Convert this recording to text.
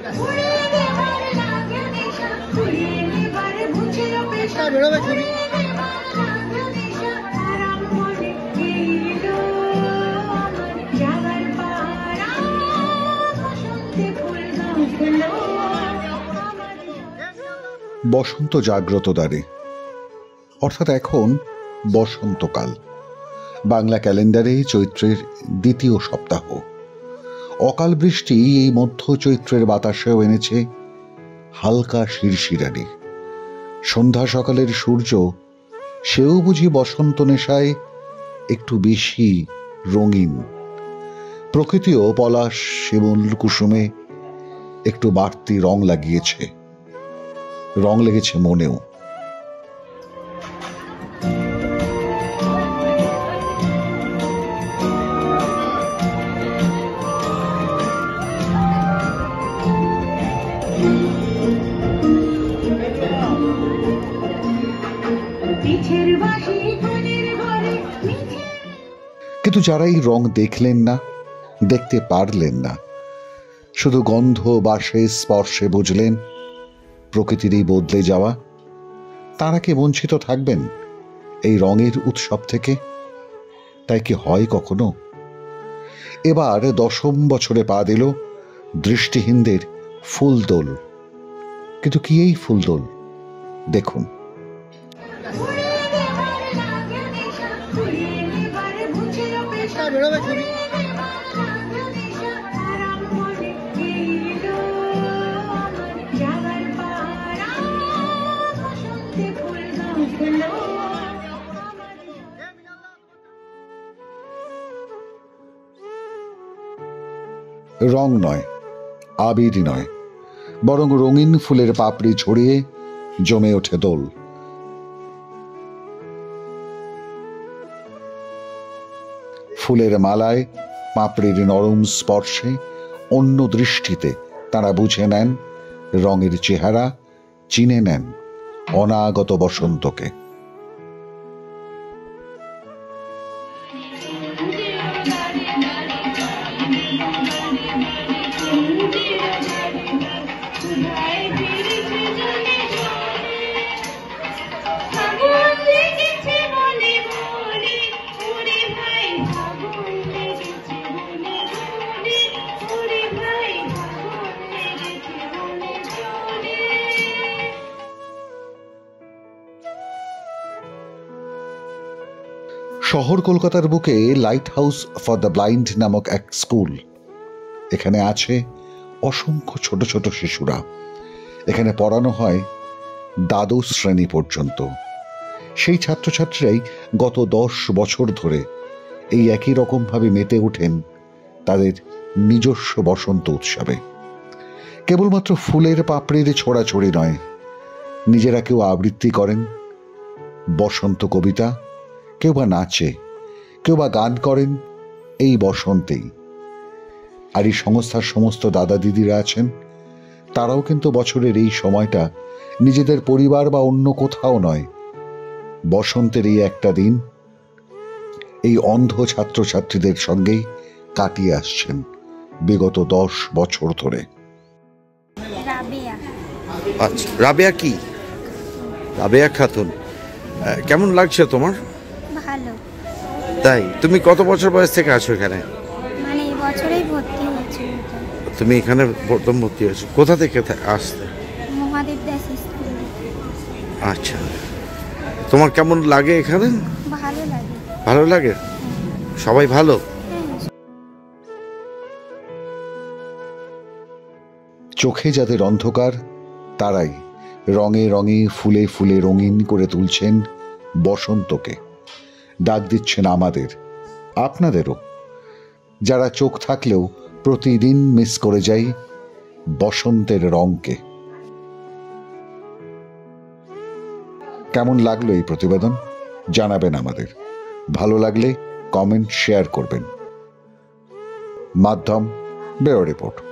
বসন্ত জাগ্রত দ্বারে, অর্থাৎ এখন বসন্তকাল। বাংলা ক্যালেন্ডারে চৈত্রের দ্বিতীয় সপ্তাহ। অকাল বৃষ্টি এই মধ্য চৈত্রের বাতাসেও এনেছে হালকা শিরশিরানি। সন্ধ্যা সকালের সূর্য সেও বুঝি বসন্ত নেশায় একটু বেশি রঙিন। প্রকৃতিও পলাশ শিমুল কুসুমে একটু বাড়তি রং লাগিয়েছে, রং লেগেছে মনেও। কিন্তু যারা এই রং দেখলেন না, দেখতে পারলেন না, শুধু গন্ধ বাসে স্পর্শে বুঝলেন প্রকৃতির এই বদলে যাওয়া, তারা কি বঞ্চিত থাকবেন এই রঙের উৎসব থেকে? তাই কি হয় কখনো? এবার 10ম বছরে পা দিল দৃষ্টিহীনদের ফুলদোল। কিন্তু কি এই ফুলদোল? দেখুন। রং নয়, আবির নয়, বরং রঙিন ফুলের পাপড়ি ছড়িয়ে জমে ওঠে দোল। ফুলের মালায়, পাপড়ির নরম স্পর্শে, অন্য দৃষ্টিতে তারা বুঝে নেন রঙের চেহারা, চিনে নেন অনাগত বসন্তকে। শহর কলকাতার বুকে lighthouse for the blind নামক এক স্কুল। এখানে আছে অসংখ্য ছোট ছোট শিশুরা। এখানে পড়ানো হয় দ্বাদশ শ্রেণী পর্যন্ত। সেই ছাত্রছাত্রীরাই গত 10 বছর ধরে এই একই রকমভাবে মেতে ওঠেন তাদের নিজস্ব বসন্ত উৎসবে। কেবলমাত্র ফুলের পাপড়ির ছোড়াছড়ি নয়, নিজেরা কেউ আবৃত্তি করেন বসন্ত কবিতা, কেউ বা নাচে, কেউ বা গান করেন এই বসন্তেই। আর এই সংস্থার সমস্ত দাদা দিদিরা আছেন, তারাও কিন্তু বছরের এই সময়টা নিজেদের পরিবার বা অন্য কোথাও নয়, বসন্তের এই একটা দিন এই অন্ধ ছাত্রছাত্রীদের সঙ্গেই কাটিয়ে আসছেন বিগত 10 বছর ধরে। আচ্ছা, রাবেয়া কি? রাবেয়া খাতুন। কেমন লাগছে তোমার? ভালো। তাই? তুমি কত বছর বয়স থেকে আছো এখানে? মানে এই বছরেই ভর্তি হয়েছি। তুমি এখানে প্রথম ভর্তি হয়েছো? কোথা থেকে আসতে? মহাদেব দাস স্কুল। আচ্ছা, তোমার কেমন লাগে এখানে? ভালো লাগে। ভালো লাগে? সবাই ভালো? চোখে যাদের অন্ধকার, তারাই রঙে রঙে ফুলে ফুলে রঙিন করে তুলছেন বসন্তকে। ডাক দিচ্ছেন আমাদের, আপনাদেরও, যারা চোখ থাকলেও প্রতিদিন মিস করে যাই বসন্তের রঙকে। কেমন লাগলো এই প্রতিবেদন জানাবেন আমাদের। ভালো লাগলে কমেন্ট শেয়ার করবেন। মাধ্যম ব্যুরো রিপোর্ট।